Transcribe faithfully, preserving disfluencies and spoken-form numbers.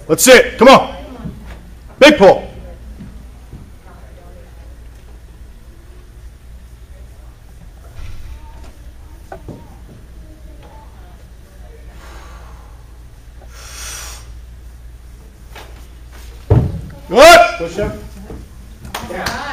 Let's see it. Come on. Big pull. Good. Push up. Yeah.